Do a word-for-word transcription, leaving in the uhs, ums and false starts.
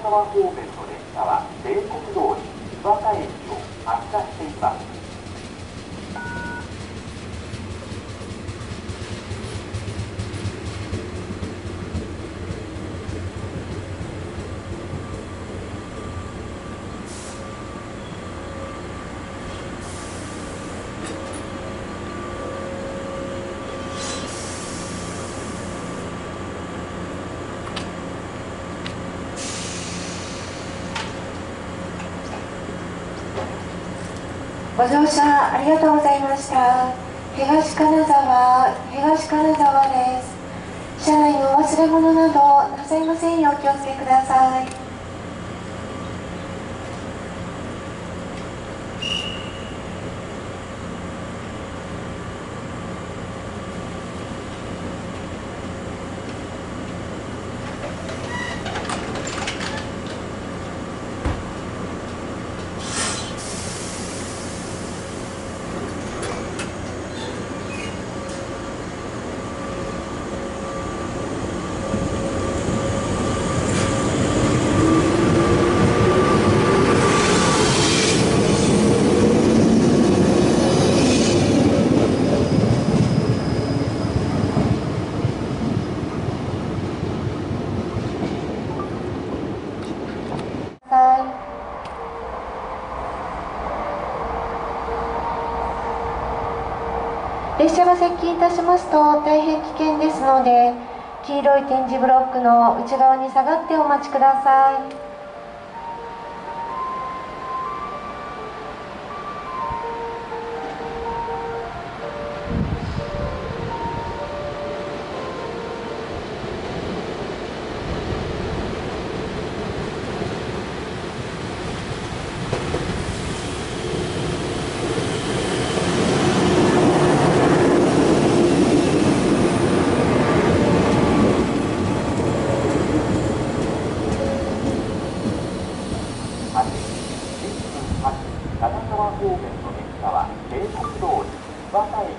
川方面の列車は定刻通り岩田駅を発車しています。 ご乗車ありがとうございました。東金沢、東金沢です。車内のお忘れ物などなさいませんようお気をつけください。列車が接近いたしますと大変危険ですので、黄色い点字ブロックの内側に下がってお待ちください。 神奈川方面の列車は定刻通り岩田駅